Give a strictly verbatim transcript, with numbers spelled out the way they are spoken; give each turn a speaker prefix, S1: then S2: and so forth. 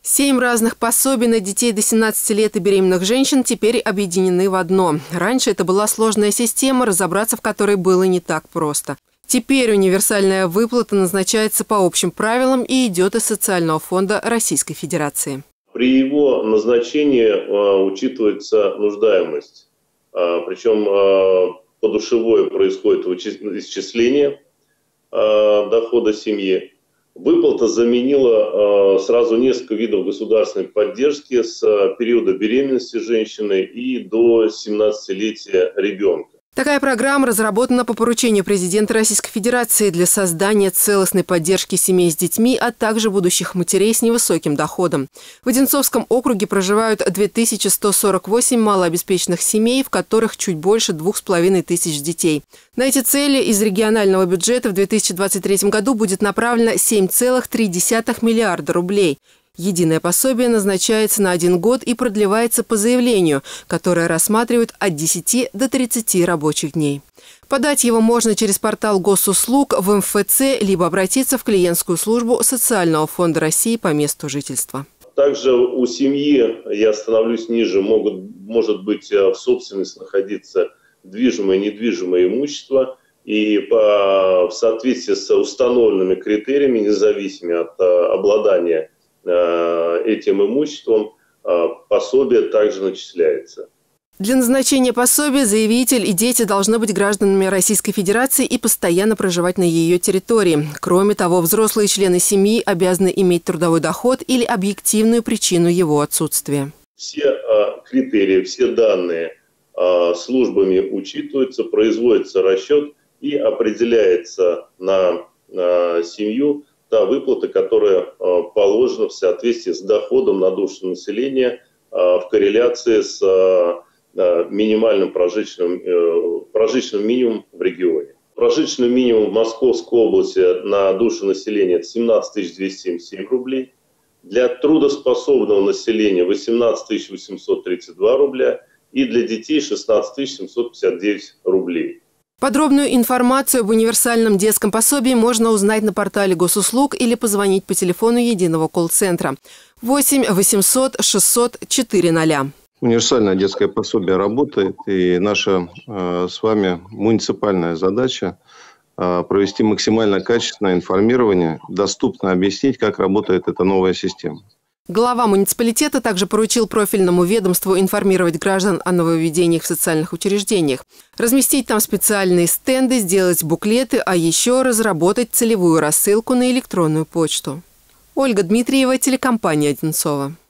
S1: Семь разных пособий на детей до семнадцати лет и беременных женщин теперь объединены в одно. Раньше это была сложная система, разобраться в которой было не так просто. Теперь универсальная выплата назначается по общим правилам и идет из Социального фонда Российской Федерации.
S2: При его назначении э, учитывается нуждаемость. Э, причем э, подушевое происходит исчисление э, дохода семьи. Выплата заменила э, сразу несколько видов государственной поддержки с э, периода беременности женщины и до семнадцатилетия ребенка.
S1: Такая программа разработана по поручению президента Российской Федерации для создания целостной поддержки семей с детьми, а также будущих матерей с невысоким доходом. В Одинцовском округе проживают две тысячи сто сорок восемь малообеспеченных семей, в которых чуть больше двух с половиной тысяч детей. На эти цели из регионального бюджета в две тысячи двадцать третьем году будет направлено семь целых три десятых миллиарда рублей. Единое пособие назначается на один год и продлевается по заявлению, которое рассматривают от десяти до тридцати рабочих дней. Подать его можно через портал госуслуг в эм эф цэ, либо обратиться в клиентскую службу Социального фонда России по месту жительства.
S2: Также у семьи, я остановлюсь ниже, могут, может быть в собственности находиться движимое и недвижимое имущество. И по, в соответствии с установленными критериями, независимо от обладания этим имуществом, пособие также начисляется.
S1: Для назначения пособия заявитель и дети должны быть гражданами Российской Федерации и постоянно проживать на ее территории. Кроме того, взрослые члены семьи обязаны иметь трудовой доход или объективную причину его отсутствия.
S2: Все критерии, все данные службами учитываются, производится расчет и определяется на семью та выплата, которая э, положена в соответствии с доходом на душу населения э, в корреляции с э, минимальным прожиточным, э, прожиточным минимумом в регионе. Прожиточный минимум в Московской области на душу населения это семнадцать тысяч двести семьдесят семь рублей. Для трудоспособного населения восемнадцать тысяч восемьсот тридцать два рубля и для детей шестнадцать тысяч семьсот пятьдесят девять рублей.
S1: Подробную информацию об универсальном детском пособии можно узнать на портале госуслуг или позвонить по телефону единого колл-центра восемь восемьсот шестьсот четыре ноля.
S3: Универсальное детское пособие работает, и наша э, с вами муниципальная задача э, провести максимально качественное информирование, доступно объяснить, как работает эта новая система.
S1: Глава муниципалитета также поручил профильному ведомству информировать граждан о нововведениях в социальных учреждениях, разместить там специальные стенды, сделать буклеты, а еще разработать целевую рассылку на электронную почту. Ольга Дмитриева, телекомпания «Одинцово».